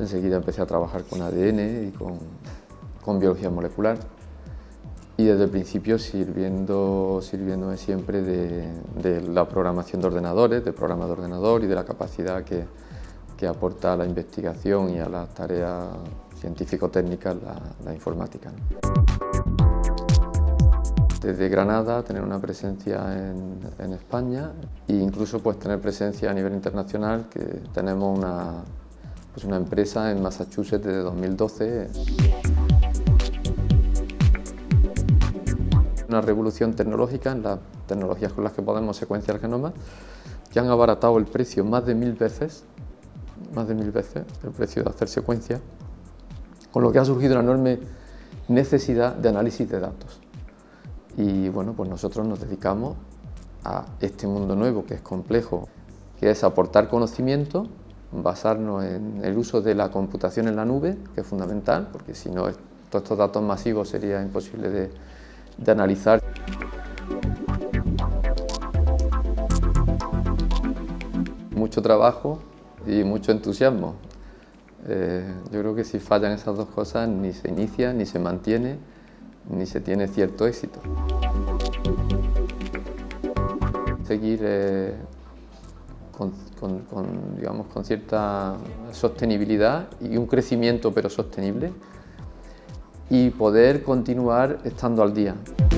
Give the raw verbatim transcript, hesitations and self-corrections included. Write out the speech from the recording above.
Enseguida empecé a trabajar con A D N y con, con biología molecular. Y desde el principio sirviendo, sirviéndome siempre de, de la programación de ordenadores, del programa de ordenador y de la capacidad que, que aporta a la investigación y a las tareas científico-técnicas la, la informática. Desde Granada tener una presencia en, en España e incluso pues, tener presencia a nivel internacional, que tenemos una, pues, una empresa en Massachusetts desde dos mil doce. Una revolución tecnológica en las tecnologías con las que podemos secuenciar el genoma, que han abaratado el precio más de mil veces, más de mil veces el precio de hacer secuencia, con lo que ha surgido una enorme necesidad de análisis de datos. Y bueno, pues nosotros nos dedicamos a este mundo nuevo, que es complejo, que es aportar conocimiento, basarnos en el uso de la computación en la nube, que es fundamental, porque si no, todos estos datos masivos sería imposible de de analizar. Mucho trabajo y mucho entusiasmo. Eh, yo creo que si fallan esas dos cosas ni se inicia, ni se mantiene, ni se tiene cierto éxito. Seguir eh, con, con, con, digamos, con cierta sostenibilidad y un crecimiento pero sostenible, y poder continuar estando al día.